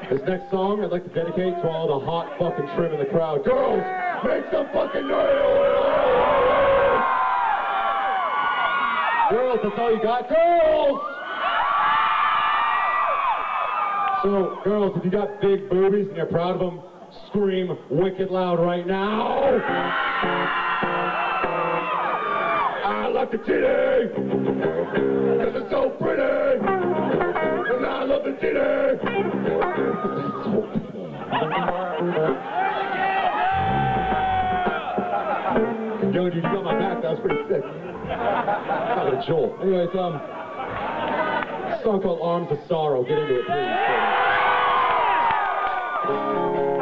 This next song I'd like to dedicate to all the hot fucking trim in the crowd. Girls, make some fucking noise! Girls, that's all you got? Girls! So, girls, if you got big boobies and you're proud of them, scream wicked loud right now! I like the titty! Cause it's so pretty! And I love the titty! Yo, dude, you got my back, that was pretty sick. Not a Joel. Anyways, a song called Arms of Sorrow. Get into it, please.